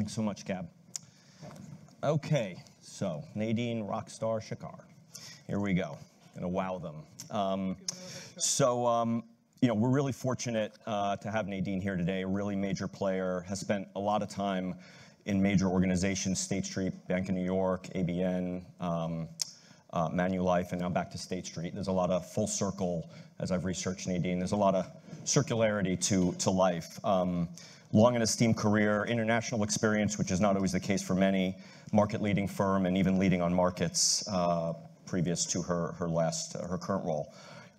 Thanks so much, Gab. Okay, so Nadine Rockstar Shekar. Here we go. Gonna wow them. We're really fortunate to have Nadine here today, a really major player, has spent a lot of time in major organizations, State Street, Bank of New York, ABN, Manulife, and now back to State Street. There's a lot of full circle, as I've researched Nadine. There's a lot of circularity to life. Long and esteemed career, international experience, which is not always the case for many, market-leading firm, and even leading on markets previous to her current role.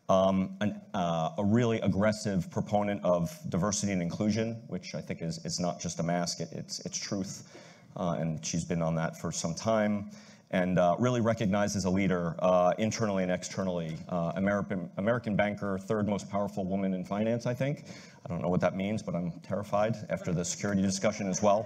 A really aggressive proponent of diversity and inclusion, which I think is not just a mask, it's truth, and she's been on that for some time. And really recognized as a leader internally and externally. American banker, third most powerful woman in finance, I think. I don't know what that means, but I'm terrified after the security discussion as well.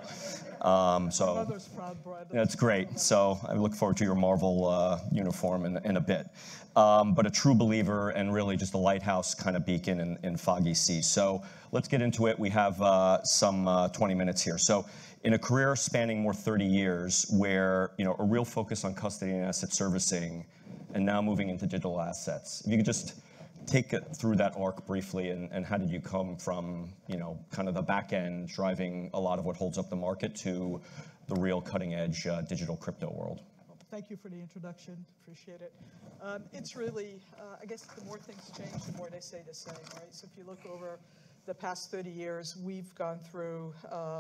Mother's proud bride. That's great. So I look forward to your Marvel uniform in a bit. But a true believer and really just a lighthouse kind of beacon in foggy seas. So let's get into it. We have some 20 minutes here. So in a career spanning more 30 years where, a real focus on custody and asset servicing and now moving into digital assets, if you could just take it through that arc briefly and how did you come from, kind of the back end driving a lot of what holds up the market to the real cutting edge digital crypto world? Thank you for the introduction. Appreciate it. It's really, I guess the more things change, the more they stay the same, right? So if you look over the past 30 years, we've gone through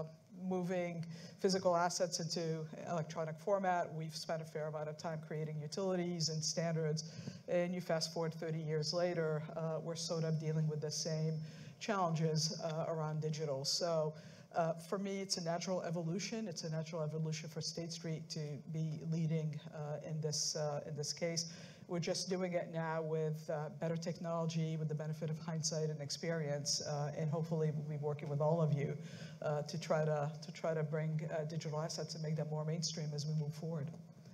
moving physical assets into electronic format. We've spent a fair amount of time creating utilities and standards. And you fast forward 30 years later, we're sort of dealing with the same challenges around digital. So for me, it's a natural evolution. It's a natural evolution for State Street to be leading in this case. We're just doing it now with better technology, with the benefit of hindsight and experience, and hopefully we'll be working with all of you to try to bring digital assets and make them more mainstream as we move forward.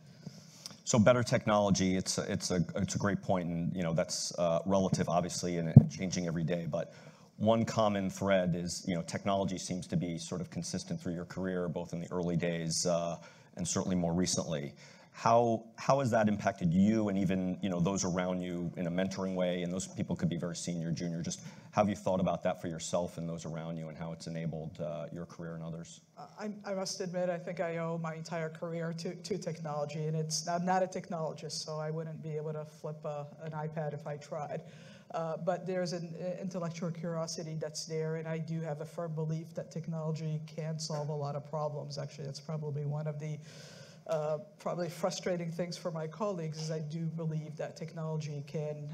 So better technology, it's a great point, and that's relative, obviously, and changing every day. But one common thread is technology seems to be sort of consistent through your career, both in the early days and certainly more recently. How has that impacted you and even those around you in a mentoring way? And those people could be very senior, junior. Just how have you thought about that for yourself and those around you, and how it's enabled your career and others? I must admit, I think I owe my entire career to technology, and I'm not a technologist, so I wouldn't be able to flip an iPad if I tried. But there's an intellectual curiosity that's there, and I do have a firm belief that technology can solve a lot of problems. Actually, that's probably one of the probably frustrating things for my colleagues is I do believe that technology can,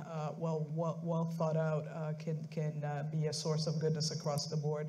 well thought out, can be a source of goodness across the board.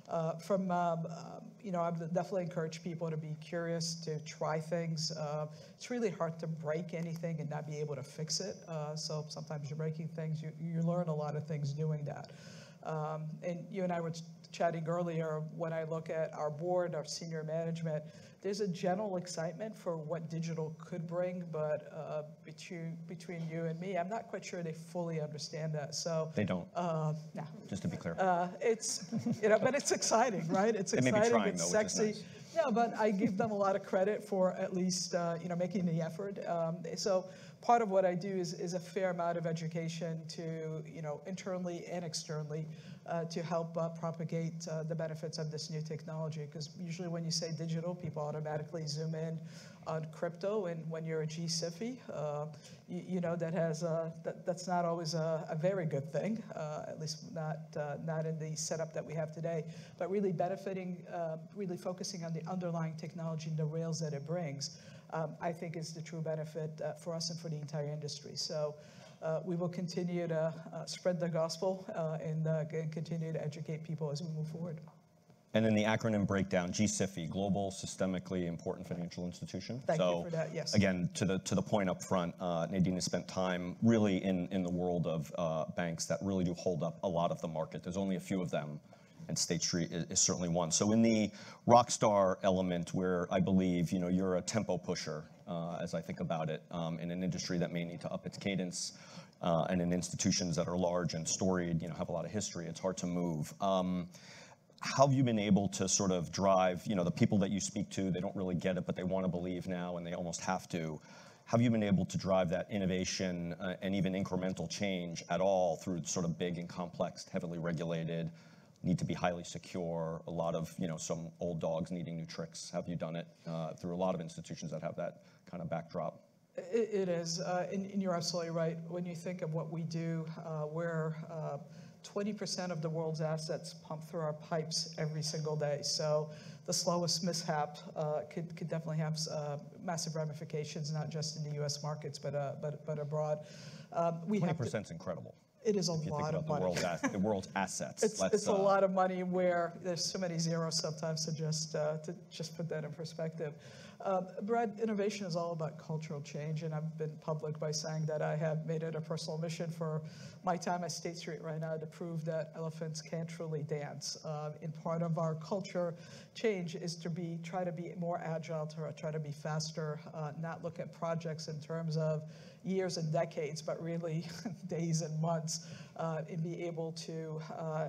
I would definitely encourage people to be curious, to try things. It's really hard to break anything and not be able to fix it. So sometimes you're breaking things. You learn a lot of things doing that. And you and I were chatting earlier, when I look at our board, our senior management, there's a general excitement for what digital could bring, but between you and me, I'm not quite sure they fully understand that. So they don't. No. Just to be clear. It's but it's exciting, right? It's exciting. They may be trying, it's though, sexy. which is nice. Yeah, but I give them a lot of credit for at least making the effort. So part of what I do is a fair amount of education to internally and externally to help propagate the benefits of this new technology. Because usually when you say digital, people automatically zoom in on crypto, and when you're a G-SIFI, that's not always a very good thing, at least not in the setup that we have today. But really really focusing on the underlying technology and the rails that it brings, I think is the true benefit for us and for the entire industry. So we will continue to spread the gospel and continue to educate people as we move forward. And in the acronym breakdown, G-SIFI, Global Systemically Important Financial Institution. Thank you for that, yes. Again, to the point up front, Nadine has spent time really in the world of banks that really do hold up a lot of the market. There's only a few of them, and State Street is certainly one. So in the rockstar element, where I believe you're a tempo pusher, as I think about it, in an industry that may need to up its cadence, and in institutions that are large and storied, have a lot of history, it's hard to move. how have you been able to sort of drive, the people that you speak to, they don't really get it, but they want to believe now and they almost have to. Have you been able to drive that innovation and even incremental change at all through sort of big and complex, heavily regulated, need to be highly secure, a lot of, some old dogs needing new tricks? Have you done it through a lot of institutions that have that kind of backdrop? It is, and you're absolutely right. When you think of what we do, we're 20% of the world's assets pump through our pipes every single day. So the slowest mishap could definitely have massive ramifications, not just in the U.S. markets, but abroad. 20% is incredible. It is a lot of money. The world's assets. It's a lot of money where there's so many zeros sometimes to just put that in perspective. Brad, innovation is all about cultural change, and I've been public by saying that I have made it a personal mission for my time at State Street right now to prove that elephants can truly dance. And part of our culture change is to try to be more agile, to try to be faster, not look at projects in terms of years and decades, but really days and months, and be able to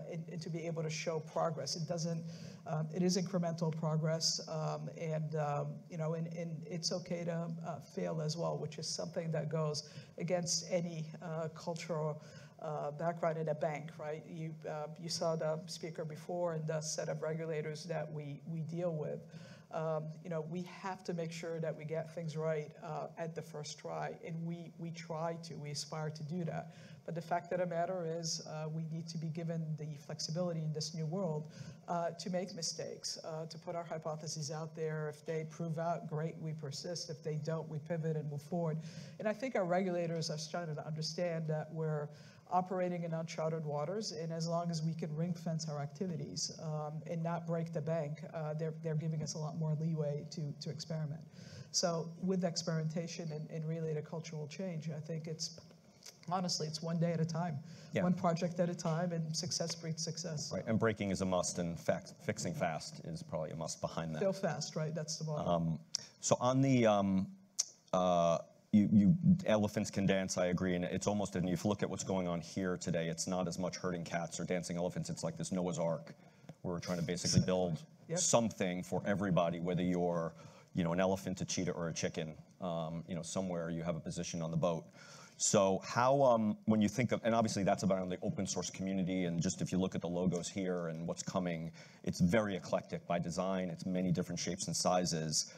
show progress. It is incremental progress, and it's okay to fail as well, which is something that goes against any cultural background in a bank, right? You saw the speaker before and the set of regulators that we deal with. We have to make sure that we get things right at the first try, and we aspire to do that. But the fact of the matter is we need to be given the flexibility in this new world to make mistakes, to put our hypotheses out there. If they prove out, great, we persist. If they don't, we pivot and move forward. And I think our regulators are starting to understand that we're operating in uncharted waters, and as long as we can ring fence our activities and not break the bank, they're giving us a lot more leeway to experiment. So with experimentation and really the cultural change, I think honestly, it's one day at a time, one project at a time, and success breeds success. Right, and breaking is a must, and fixing fast is probably a must behind that. Fail fast, right? That's the motto. So on the elephants can dance, I agree, and it's almost, and if you look at what's going on here today, it's not as much herding cats or dancing elephants. It's like this Noah's Ark, where we're trying to basically build something for everybody, whether you're, an elephant, a cheetah, or a chicken. Somewhere you have a position on the boat. So how, when you think of, and obviously that's about the open source community, and just if you look at the logos here and what's coming, it's very eclectic by design. It's many different shapes and sizes.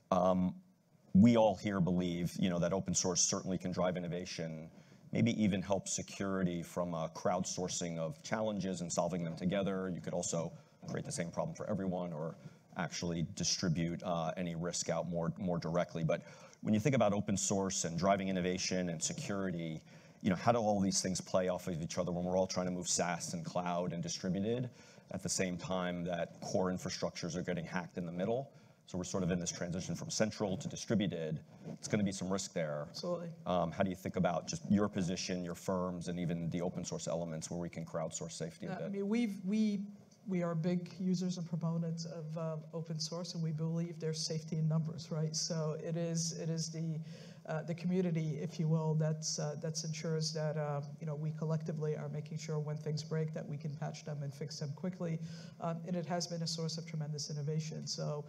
We all here believe, that open source certainly can drive innovation, maybe even help security from a crowdsourcing of challenges and solving them together. You could also create the same problem for everyone, or actually distribute any risk out more directly. But when you think about open source and driving innovation and security, how do all these things play off of each other when we're all trying to move SaaS and cloud and distributed at the same time that core infrastructures are getting hacked in the middle? So we're sort of in this transition from central to distributed. It's going to be some risk there. Absolutely. How do you think about just your position, your firms, and even the open source elements where we can crowdsource safety a bit? I mean, we are big users and proponents of open source, and we believe there's safety in numbers, right? So it is the community, if you will, that ensures that we collectively are making sure when things break that we can patch them and fix them quickly, and it has been a source of tremendous innovation. So,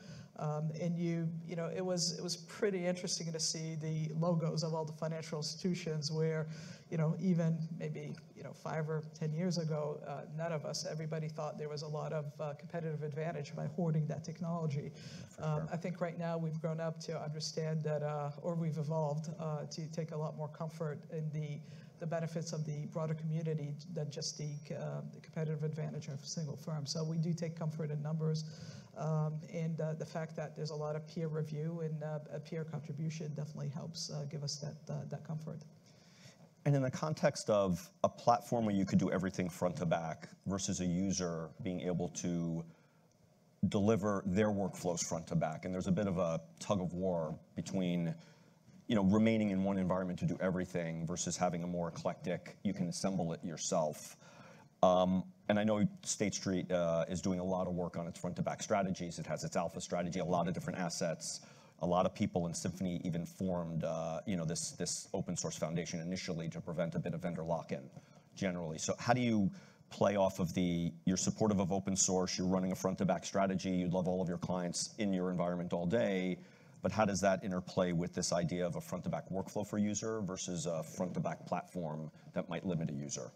it was pretty interesting to see the logos of all the financial institutions where, even maybe 5 or 10 years ago, none of us, everybody thought there was a lot of competitive advantage by hoarding that technology. Sure. I think right now we've grown up to understand that, or we've evolved to take a lot more comfort in the benefits of the broader community than just the competitive advantage of a single firm. So we do take comfort in numbers, and the fact that there's a lot of peer review and a peer contribution definitely helps give us that comfort. And in the context of a platform where you could do everything front to back versus a user being able to deliver their workflows front to back, and there's a bit of a tug of war between remaining in one environment to do everything versus having a more eclectic, you can assemble it yourself. And I know State Street is doing a lot of work on its front to back strategies. It has its alpha strategy, a lot of different assets. A lot of people in Symphony even formed, this open source foundation initially to prevent a bit of vendor lock-in generally. So how do you play off of you're supportive of open source, you're running a front-to-back strategy, you'd love all of your clients in your environment all day, but how does that interplay with this idea of a front-to-back workflow for user versus a front-to-back platform that might limit a user?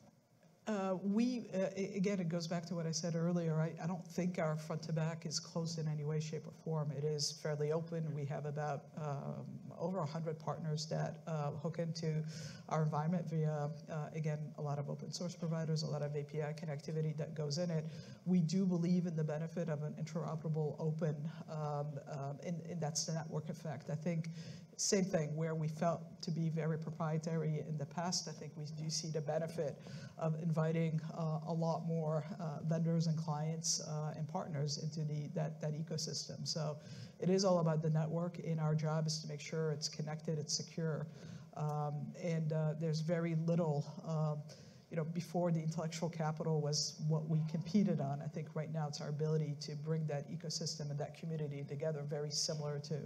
Again, it goes back to what I said earlier. I don't think our front to back is closed in any way, shape, or form. It is fairly open. We have about over 100 partners that hook into our environment via, again, a lot of open source providers, a lot of API connectivity that goes in it. We do believe in the benefit of an interoperable open, and that's the network effect. I think same thing, where we felt to be very proprietary in the past. I think we do see the benefit of inviting a lot more vendors and clients and partners into that ecosystem. So it is all about the network, and our job is to make sure it's connected, it's secure. And there's very little, before the intellectual capital was what we competed on. I think right now it's our ability to bring that ecosystem and that community together, very similar to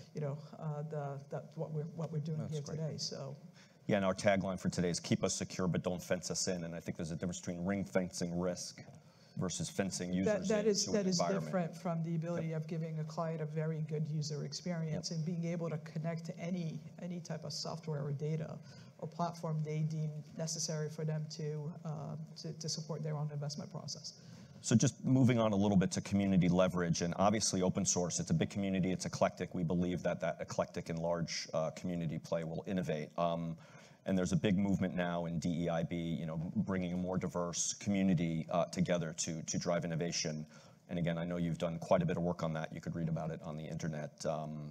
what we're doing here today. So. Yeah, and our tagline for today is keep us secure, but don't fence us in. And I think there's a difference between ring fencing risk versus fencing users that is environment. Different from the ability of giving a client a very good user experience and being able to connect to any type of software or data or platform they deem necessary for them to support their own investment process. So just moving on a little bit to community leverage, and obviously open source, it's a big community, it's eclectic. We believe that eclectic and large community play will innovate. And there's a big movement now in DEIB, bringing a more diverse community together to drive innovation. And again, I know you've done quite a bit of work on that. You could read about it on the internet,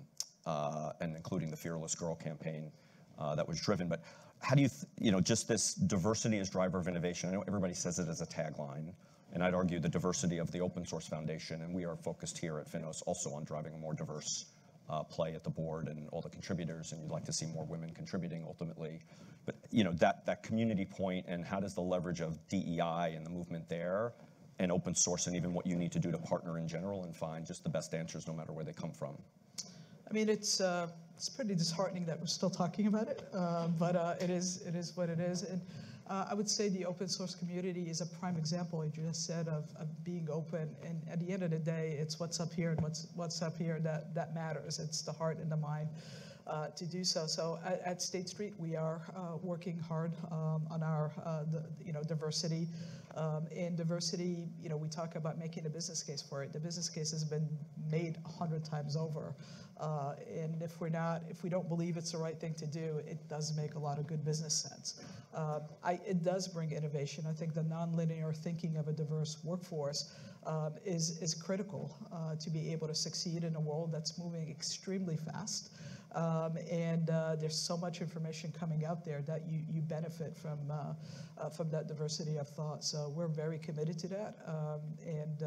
and including the Fearless Girl campaign that was driven. But how do you, just this diversity as driver of innovation, I know everybody says it as a tagline, and I'd argue the diversity of the open source foundation, and we are focused here at Finos also on driving a more diverse play at the board and all the contributors, and you'd like to see more women contributing ultimately. But that community point, and how does the leverage of DEI and the movement there and open source, and even what you need to do to partner in general and find just the best answers no matter where they come from? I mean, it's pretty disheartening that we're still talking about it, but it is what it is. And I would say the open source community is a prime example, you just said, of being open. And at the end of the day, it's what's up here and what's up here that matters. It's the heart and the mind to do so. So at State Street, we are working hard on our diversity. And diversity, we talk about making a business case for it. The business case has been made 100 times over. And if we don't believe it's the right thing to do, it does make a lot of good business sense. It does bring innovation. I think the nonlinear thinking of a diverse workforce is critical to be able to succeed in a world that's moving extremely fast. And there's so much information coming out there that you benefit from that diversity of thought. So we're very committed to that, and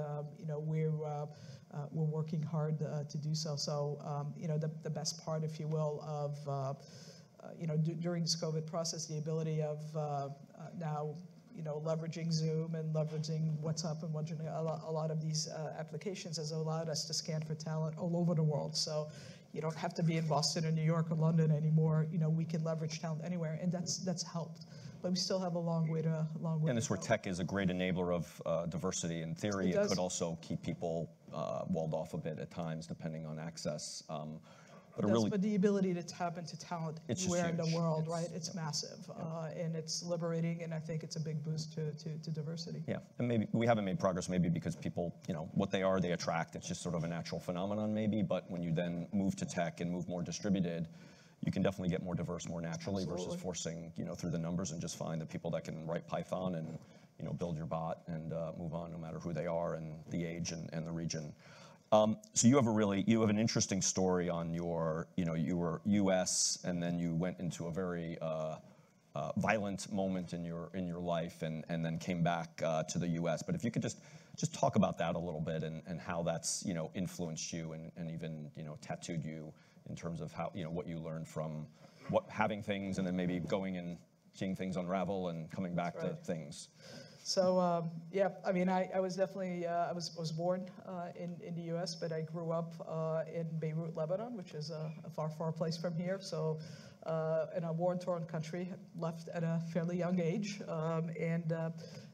we're working hard to do so. So the best part, if you will, of during this COVID process, the ability of now leveraging Zoom and leveraging WhatsApp and a lot of these applications has allowed us to scan for talent all over the world. So you don't have to be in Boston or New York or London anymore. We can leverage talent anywhere, and that's helped. But we still have a long way to go. And this is where tech is a great enabler of diversity. In theory, it could also keep people walled off a bit at times, depending on access. But the ability to tap into talent anywhere in the world, right? It's massive, and it's liberating, and I think it's a big boost to diversity. Yeah, and maybe we haven't made progress, maybe because people, what they are, they attract. It's just sort of a natural phenomenon, maybe. But when you then move to tech and move more distributed, you can definitely get more diverse more naturally. Absolutely. Versus forcing, through the numbers, and just find the people that can write Python and, build your bot and move on, no matter who they are and the age and the region. So you have an interesting story on your, you were U.S. and then you went into a very violent moment in your life and then came back to the U.S. But if you could just talk about that a little bit and how that's influenced you and even tattooed you in terms of how what you learned from having things and then maybe going and seeing things unravel and coming back to things. So yeah, I mean, I was definitely I was born in the U.S., but I grew up in Beirut, Lebanon, which is a far place from here. So in a war-torn country, left at a fairly young age, and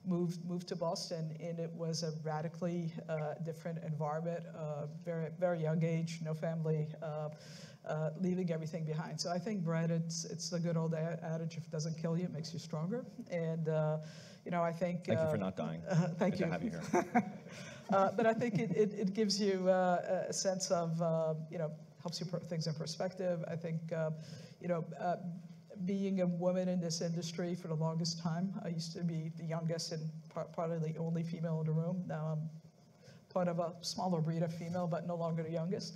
moved to Boston, and it was a radically different environment. Very very young age, no family, leaving everything behind. So I think, Brett, it's the good old adage: if it doesn't kill you, it makes you stronger. And I think. Thank you for not dying. Thank you. Good to have you here. But I think it gives you a sense of helps you put things in perspective. I think being a woman in this industry for the longest time, I used to be the youngest and probably the only female in the room. Now I'm part of a smaller breed of female, but no longer the youngest.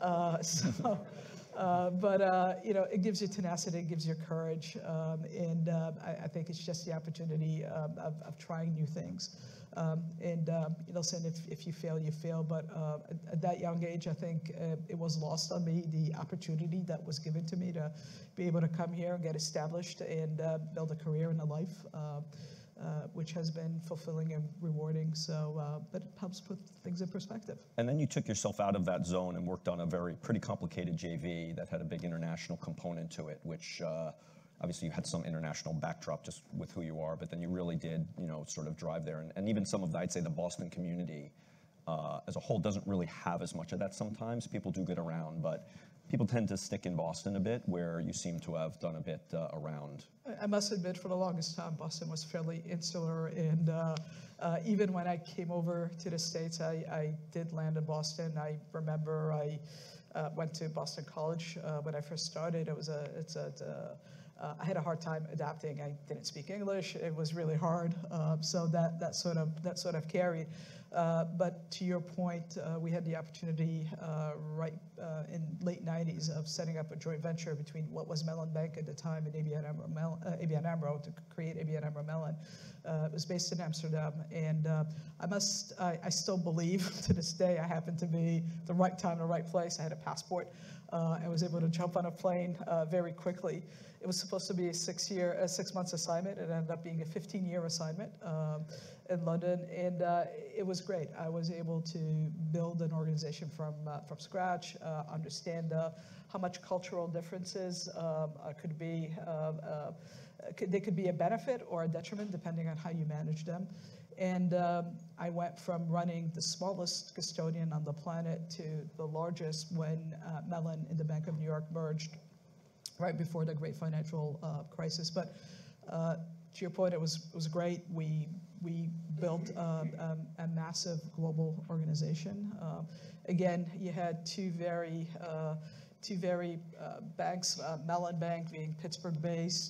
It gives you tenacity, it gives you courage, and I think it's just the opportunity of trying new things. Listen, if you fail, you fail. But at that young age, I think it was lost on me, the opportunity that was given to me to be able to come here and get established and build a career and a life, which has been fulfilling and rewarding. So, but it helps put things in perspective. And then you took yourself out of that zone and worked on a pretty complicated JV that had a big international component to it, which obviously you had some international backdrop just with who you are, but then you really did, sort of drive there. And even some of I'd say the Boston community as a whole doesn't really have as much of that sometimes. People do get around, but people tend to stick in Boston a bit, where you seem to have done a bit around. I must admit, for the longest time, Boston was fairly insular, and even when I came over to the States, I did land in Boston. I remember I went to Boston College when I first started. I had a hard time adapting. I didn't speak English. It was really hard. So that sort of carried. But to your point, we had the opportunity in late 90s of setting up a joint venture between what was Mellon Bank at the time and ABN AMRO to create ABN AMRO Mellon. It was based in Amsterdam, and I still believe to this day I happened to be the right time, the right place. I had a passport. I was able to jump on a plane very quickly. It was supposed to be a 6 months assignment. It ended up being a 15-year assignment in London, and it was great. I was able to build an organization from scratch, understand how much cultural differences could be. They could be a benefit or a detriment depending on how you manage them. And I went from running the smallest custodian on the planet to the largest when Mellon and the Bank of New York merged right before the great financial crisis. But to your point, it was great. We built a massive global organization. Again, you had two very banks, Mellon Bank being Pittsburgh-based,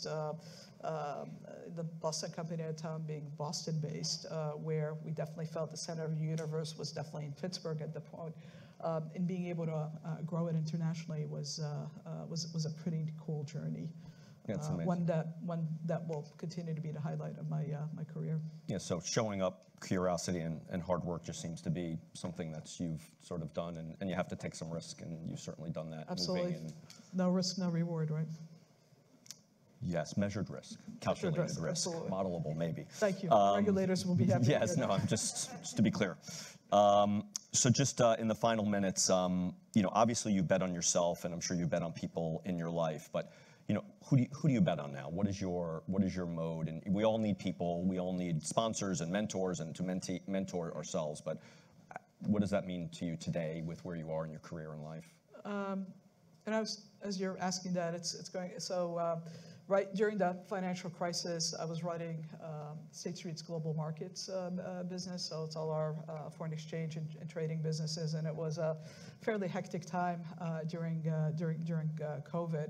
the Boston company at the time being Boston-based, where we definitely felt the center of the universe was definitely in Pittsburgh at the point. And being able to grow it internationally was a pretty cool journey. Yeah, it's amazing. One that will continue to be the highlight of my career. Yeah, so showing up, curiosity, and hard work just seems to be something that you've sort of done, and you have to take some risk, and you've certainly done that. Absolutely. No risk, no reward, right? Yes, measured risk, calculated risk, absolutely. Modelable maybe. Thank you. Regulators will be happy. Yes, no, I'm just to be clear. So just in the final minutes, obviously you bet on yourself, and I'm sure you bet on people in your life, but who do you bet on now? What is your mode? And we all need people. We all need sponsors and mentors and to mentor ourselves. But what does that mean to you today with where you are in your career and life? And as you're asking that, it's going so. Right during the financial crisis, I was running State Street's global markets business, so it's all our foreign exchange and trading businesses, and it was a fairly hectic time during COVID.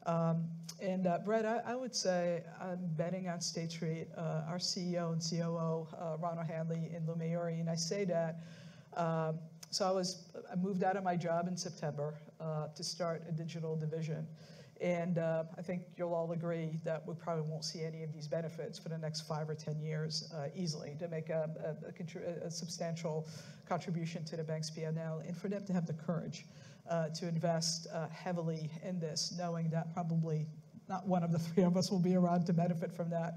Brett, I would say I'm betting on State Street, our CEO and COO, Ron O'Hanley and Lou Mayuri, and I say that. So I moved out of my job in September to start a digital division. And I think you'll all agree that we probably won't see any of these benefits for the next 5 or 10 years easily to make a substantial contribution to the bank's P&L, and for them to have the courage to invest heavily in this, knowing that probably not one of the three of us will be around to benefit from that,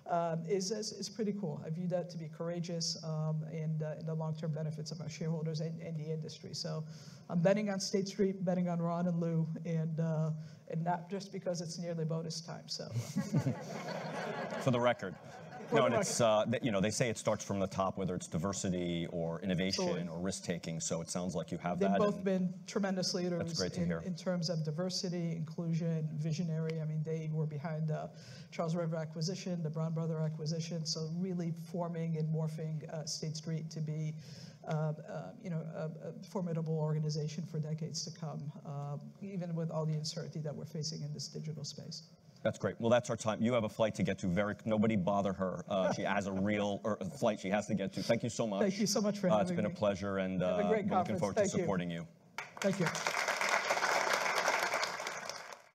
is pretty cool. I view that to be courageous and the long-term benefits of our shareholders and the industry. So I'm betting on State Street, betting on Ron and Lou, and not just because it's nearly bonus time. So for the record. No, and it's, you know, they say it starts from the top, whether it's diversity or innovation Absolutely. or risk-taking, so it sounds like you have They've that. both and been tremendous leaders That's great to hear. in terms of diversity, inclusion, visionary. I mean, they were behind the Charles River acquisition, the Brown Brother acquisition, so really forming and morphing State Street to be you know, a formidable organization for decades to come, even with all the uncertainty that we're facing in this digital space. That's great. Well, that's our time. You have a flight to get to. Nobody bother her. She has a real flight she has to get to. Thank you so much. Thank you so much for having me. It's been a pleasure, and Have a great we're looking conference. forward to Thank you. supporting you. Thank you.